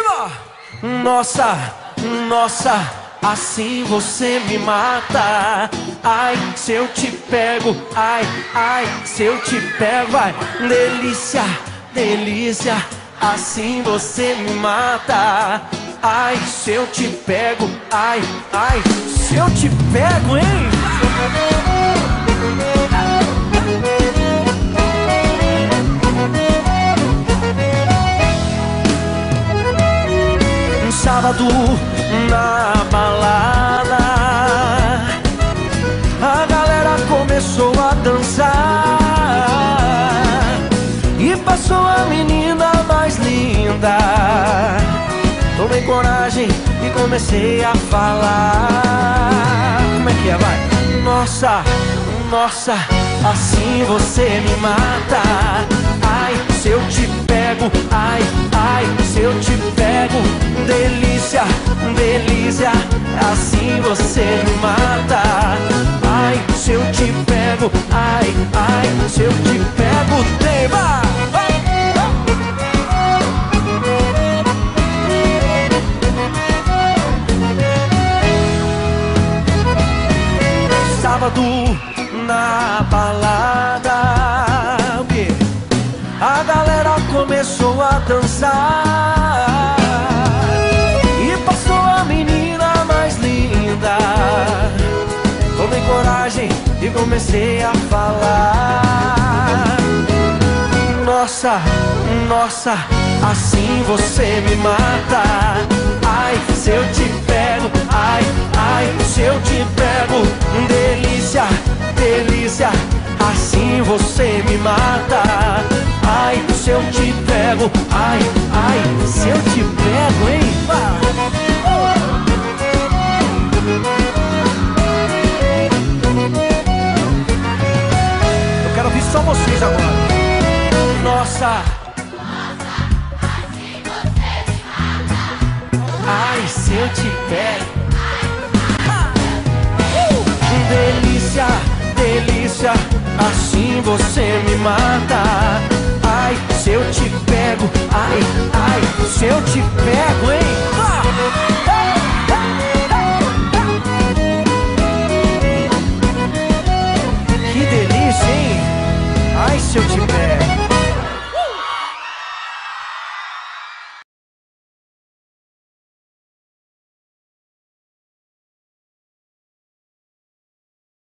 Nossa, nossa, assim você me mata. Ai, se eu te pego, ai, ai, se eu te pego, ai, delícia, delícia, assim você me mata. Ai, se eu te pego, ai, ai, se eu te pego, hein? Um sábado na balada, a galera começou a dançar e passou a menina mais linda. Tomei coragem e comecei a falar. Como é que é, vai? Nossa, nossa, assim você me mata. Ai, se eu te pego, ai, ai, se eu te pego, delícia, delícia, assim você me mata. Ai, se eu te pego, ai, ai, se eu te pego, tema. Sábado na balada, a galera começou a dançar e passou a menina mais linda. Tomei coragem e comecei a falar. Nossa, nossa, assim você me mata. Ai, se eu te pego, ai, ai, se eu te pego, delícia, delícia, assim você me mata. Ai, se eu te pego, ai, ai, se eu te pego, hein? Eu quero ouvir só vocês agora. Nossa, assim você me mata. ai, se eu te pego, delícia, delícia, assim você me mata. Ai, se eu te pego, ai, ai, se eu te pego, hein? Que delícia, hein? Ai, se eu te pego.